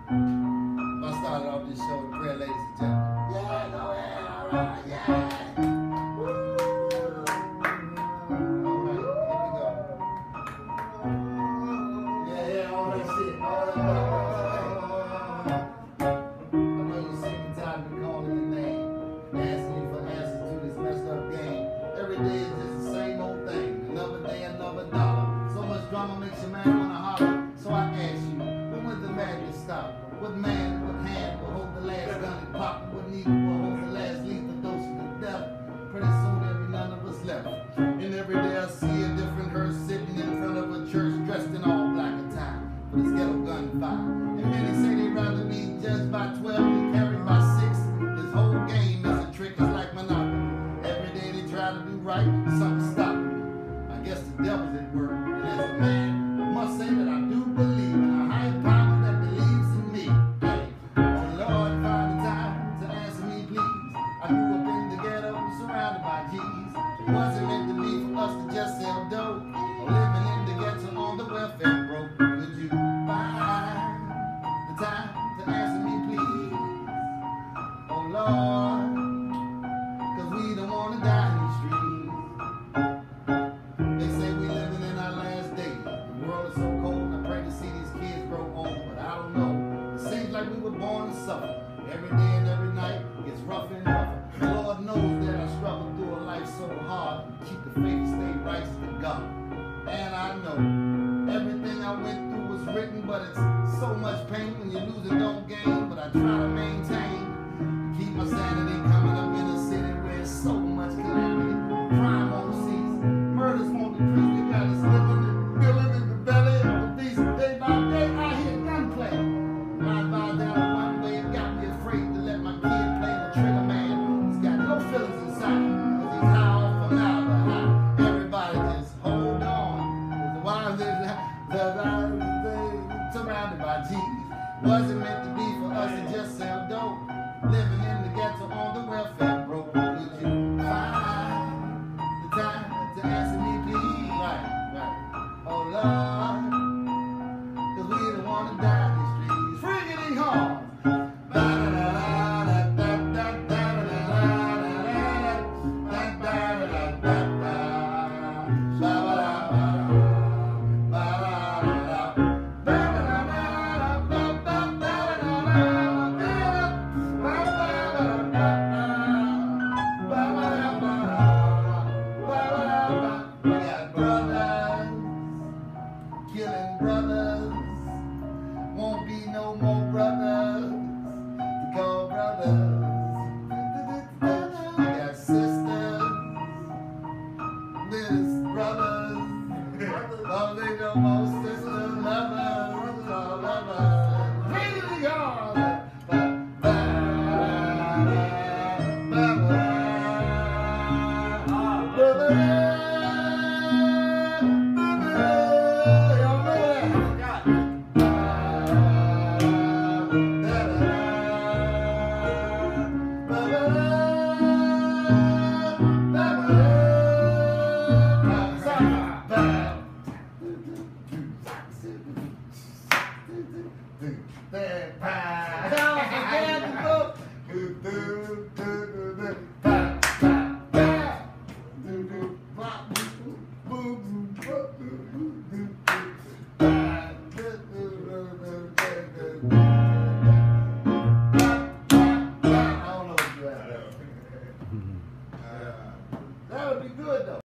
I started off this show with prayer, ladies and gentlemen. Yeah, go ahead, all right, yeah. Woo. All right, here we go. Yeah, all that shit, all that I know you're sick and tired of me calling your name, asking you for answers to this messed up game. Every day is just the same old thing. Another day, another dollar. So much drama makes your man wanna holler. So I ask you, when will the madness stop? What man, what hand will hold the last gun and pop? What needle will hold the last lethal dose of the death? Pretty soon there'll be none of us left. And every day I see a different hearse sitting in front of a church dressed in all black attire with his ghetto gunfire. And many say they'd rather be judged by 12 than carried by 6. This whole game is a trick, it's like Monopoly. Every day they try to do right, something stop me. I guess the devil's at work, and as a man, I must say that I do believe in a higher power that believes in me. Hey, so Lord, find the time to answer me, please. I grew up in the ghetto, surrounded by G's. It wasn't meant to be for us to just sell dope, or living in the ghetto on the welfare broke. Could you find the time to answer me, please? Oh Lord, 'cause we don't want to die in these streets. They say we living in our last days. The world is so cold, I pray to see these kids grow old, but I don't know. It seems like we were born to suffer. Every day and every night gets rougher and rougher. The Lord knows that I struggle through a life so hard to keep the faith and stay righteous to God. And I know everything I went through was written, but it's so much pain when you lose and don't gain. But I try to maintain, keep my sanity coming up in a city where there's so much calamity. Crime won't cease, murders won't decrease. They got us living in the belly of the beast. Day by day, I hear gunplay. Ride by down the one way, it got me afraid to let my kid play the trigger man. He's got no feelings inside, 'cause he's high off from now to high. Everybody just hold on, 'cause the wise is surrounded by G's. Wasn't meant to be for us to just sell dope. Living in the ghetto on the welfare broke. Could you find the time to answer me, please? Right. Oh Lord, 'cause we don't want to die in these streets. Friggity hard. Killing brothers, won't be no more brothers to call brothers. You got sisters, little brothers, oh they no more sisters, lovers, all lovers. Really hard. That would be good though.